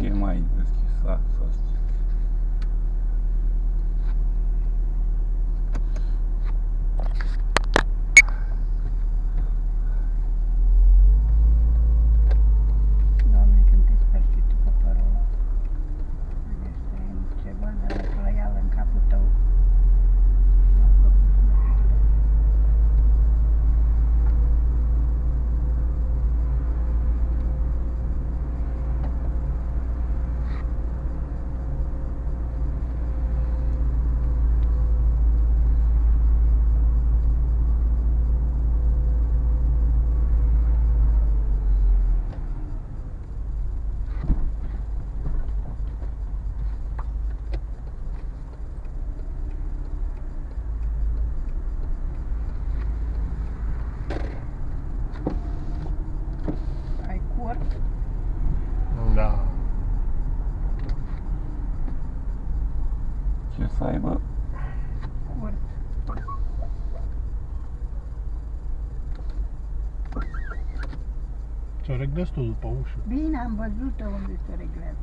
fie mai deschisat să știți. Doamne, când te speri și tu pe părul, este ceva de la plăială în capul tău. Ai cort? Da. Ce să aibă? Cort. Ți-o reglezi tu după ușă. Bine, am văzut-o unde se reglează.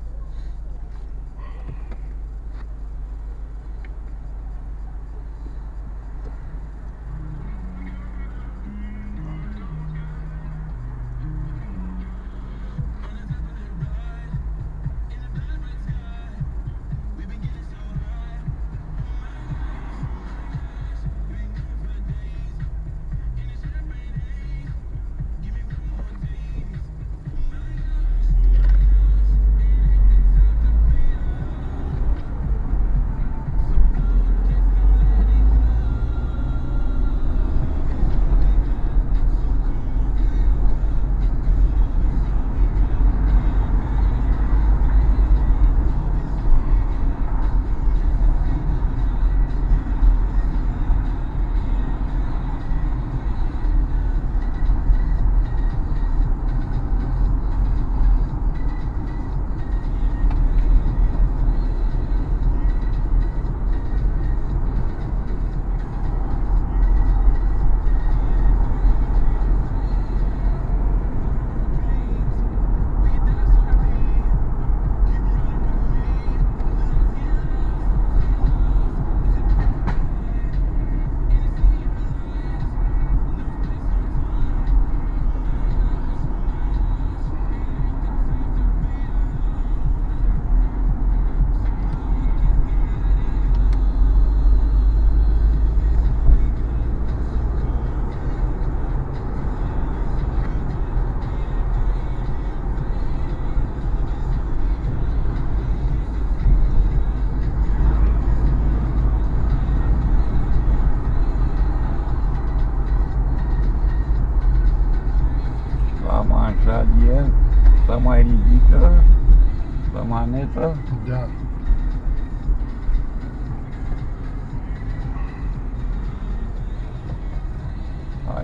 El să mai ridică pe manetă. Da. Hai.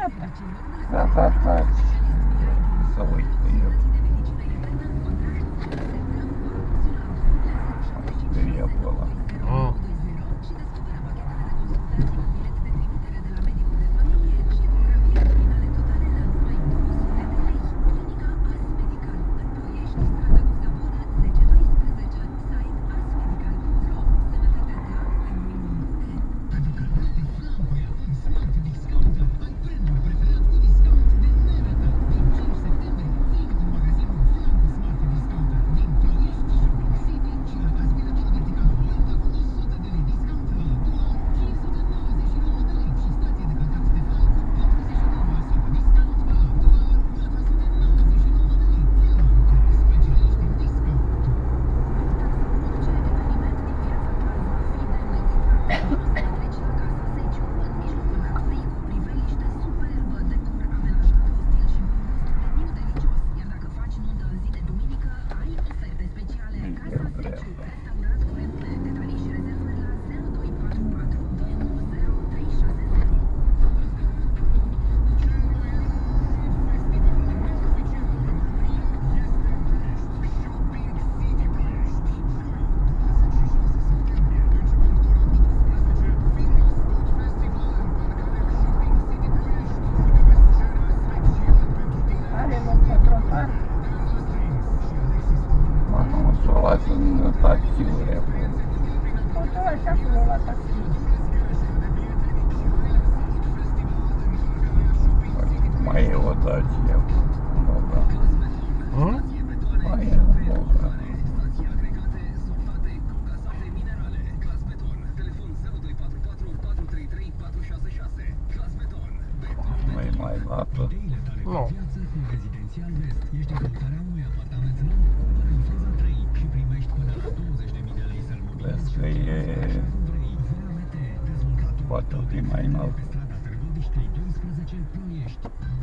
Gata. Da. Să uit pe el. Speria pe ăla. Ah. Are loc pe trotuar. Mamă, s-o luat în taxiuri acolo. Totul așa acolo la taxi. Mai e o Dacia acolo. Da. Ah? Mai e un Volga. Nu-i mai lată. Nu. Ești în căutarea unui apartament nou? Cumpără în faza 3 și primești până la 20.000 de lei sermobil. Vezi că e poate fi mai înalt. Strada Târgoviștei 12 Ploiești.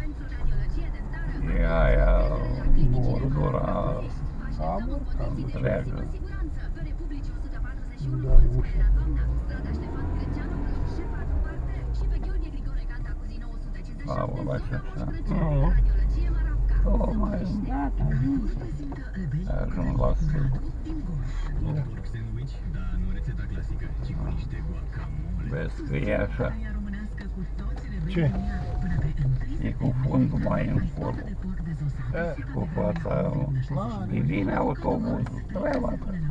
E aia bordura întreagă. Doar ușa. Aoleu, așa. Ah. O, mai Gata, ajunge. ajung la sfârșit. Porc sandwich, dar nu rețeta clasică, ci cu niște guacamole. Vezi că e așa. Ce? E cu fundul mai în form. E, Cu fața. Îi vine autobuzul. Treaba ta.